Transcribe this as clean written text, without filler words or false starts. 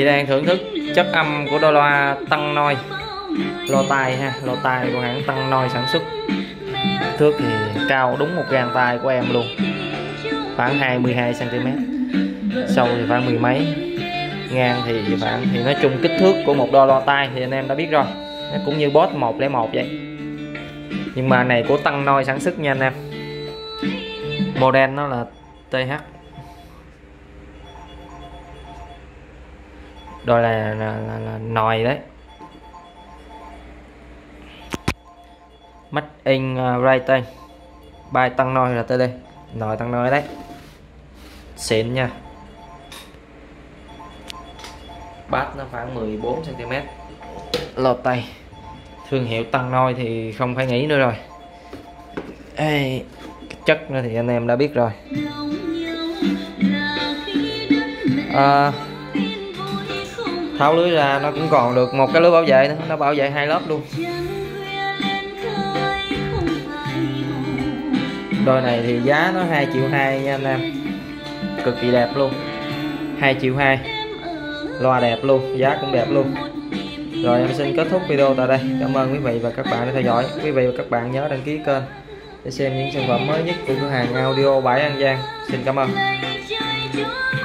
vị đang thưởng thức chất âm của đôi loa Tăng Noi lo tai ha, lo tai của hãng Tăng Noi sản xuất. Thước thì cao đúng một gang tay của em luôn, khoảng 22 cm, sâu thì khoảng mười mấy, ngang thì nói chung kích thước của một đôi lo tai thì anh em đã biết rồi, nó cũng như Boss 101 vậy, nhưng mà này của Tăng Noi sản xuất nha anh em. Model nó là TH. Đôi là nồi đấy, Made in Brighton by Tăng Noi là TD, nồi Tăng Noi đấy, xịn nha. Bass nó khoảng 14 cm, lọt tay. Thương hiệu Tăng Noi thì không phải nghĩ nữa rồi. Ê, chất nữa thì anh em đã biết rồi. Tháo lưới ra nó cũng còn được một cái lưới bảo vệ nữa, nó bảo vệ 2 lớp luôn. Đôi này thì giá nó 2,2 triệu nha anh em, cực kỳ đẹp luôn, 2,2 triệu, loa đẹp luôn, giá cũng đẹp luôn. Rồi em xin kết thúc video tại đây. Cảm ơn quý vị và các bạn đã theo dõi. Quý vị và các bạn nhớ đăng ký kênh để xem những sản phẩm mới nhất của cửa hàng audio Bãi An Giang. Xin cảm ơn.